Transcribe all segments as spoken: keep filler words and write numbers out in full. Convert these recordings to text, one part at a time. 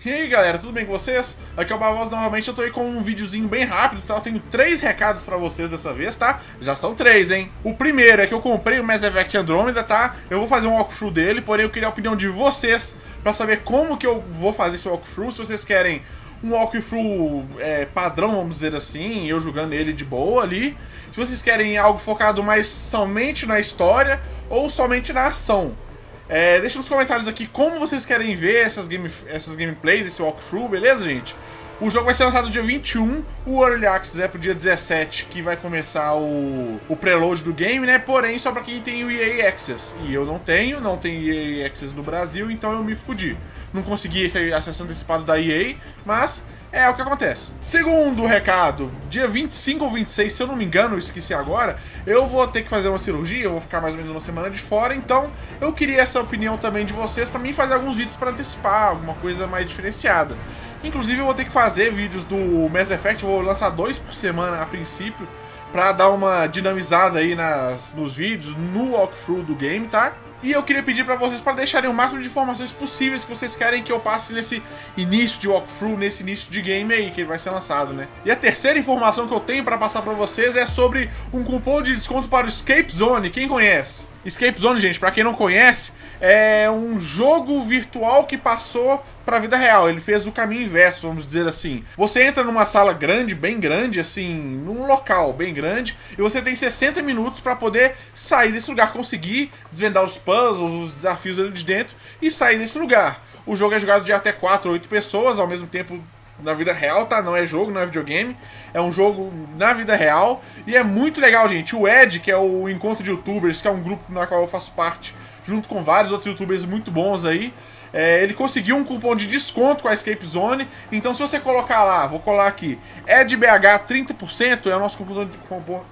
E aí galera, tudo bem com vocês? Aqui é o Barbosa novamente, eu tô aí com um videozinho bem rápido, tá? Eu tenho três recados pra vocês dessa vez, tá? Já são três, hein? O primeiro é que eu comprei o Mass Effect Andromeda, tá? Eu vou fazer um walkthrough dele, porém eu queria a opinião de vocês pra saber como que eu vou fazer esse walkthrough. Se vocês querem um walkthrough é, padrão, vamos dizer assim, eu jogando ele de boa ali. Se vocês querem algo focado mais somente na história ou somente na ação. É, deixa nos comentários aqui como vocês querem ver essas, game, essas gameplays, esse walkthrough, beleza, gente? O jogo vai ser lançado dia vinte e um, o Early Access é pro dia dezessete, que vai começar o, o preload do game, né? Porém, só pra quem tem o E A Access. E eu não tenho, não tenho E A Access no Brasil, então eu me fudi. Não consegui esse acesso antecipado da E A, mas é o que acontece. Segundo recado, dia vinte e cinco ou vinte e seis, se eu não me engano, eu esqueci agora, eu vou ter que fazer uma cirurgia, eu vou ficar mais ou menos uma semana de fora, então eu queria essa opinião também de vocês pra mim fazer alguns vídeos pra antecipar, alguma coisa mais diferenciada. Inclusive eu vou ter que fazer vídeos do Mass Effect, eu vou lançar dois por semana a princípio, pra dar uma dinamizada aí nas, nos vídeos, no walkthrough do game, tá? E eu queria pedir pra vocês para deixarem o máximo de informações possíveis que vocês querem que eu passe nesse início de walkthrough, nesse início de game aí, que ele vai ser lançado, né? E a terceira informação que eu tenho pra passar pra vocês é sobre um cupom de desconto para o Escape Zone. Quem conhece? Escape Zone, gente, pra quem não conhece, é um jogo virtual que passou pra vida real. Ele fez o caminho inverso, vamos dizer assim. Você entra numa sala grande, bem grande, assim, num local bem grande, e você tem sessenta minutos pra poder sair desse lugar, conseguir desvendar os puzzles, os desafios ali de dentro e sair desse lugar. O jogo é jogado de até quatro ou oito pessoas ao mesmo tempo na vida real, tá? Não é jogo, não é videogame. É um jogo na vida real. E é muito legal, gente. O Ed, que é o Encontro de Youtubers, que é um grupo na qual eu faço parte, junto com vários outros youtubers muito bons aí, é, ele conseguiu um cupom de desconto com a Escape Zone. Então se você colocar lá, vou colar aqui, EDBH trinta por cento, é o nosso cupom de, cupom,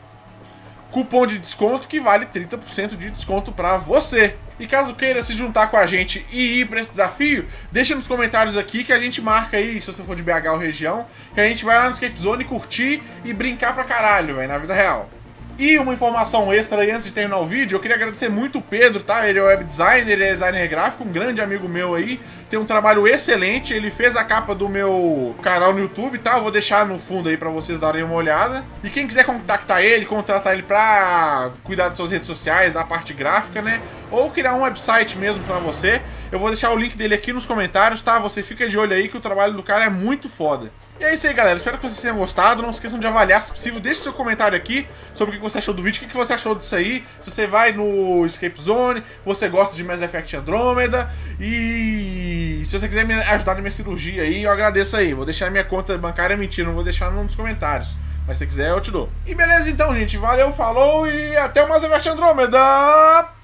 cupom de desconto que vale trinta por cento de desconto pra você. E caso queira se juntar com a gente e ir pra esse desafio, deixa nos comentários aqui que a gente marca aí, se você for de B H ou região, que a gente vai lá no Escape Zone curtir e brincar pra caralho, velho, na vida real. E uma informação extra aí antes de terminar o vídeo, eu queria agradecer muito o Pedro, tá? Ele é web designer, ele é designer gráfico, um grande amigo meu aí, tem um trabalho excelente, ele fez a capa do meu canal no YouTube, tá? Eu vou deixar no fundo aí pra vocês darem uma olhada. E quem quiser contactar ele, contratar ele pra cuidar das suas redes sociais, da parte gráfica, né? Ou criar um website mesmo pra você, eu vou deixar o link dele aqui nos comentários, tá? Você fica de olho aí que o trabalho do cara é muito foda. E é isso aí, galera. Espero que vocês tenham gostado. Não esqueçam de avaliar, se possível. Deixe seu comentário aqui sobre o que você achou do vídeo, o que você achou disso aí. Se você vai no Escape Zone, você gosta de Mass Effect Andromeda. E se você quiser me ajudar na minha cirurgia aí, eu agradeço aí. Vou deixar minha conta bancária, mentira, não vou deixar nos comentários. Mas se você quiser, eu te dou. E beleza então, gente. Valeu, falou e até o Mass Effect Andromeda!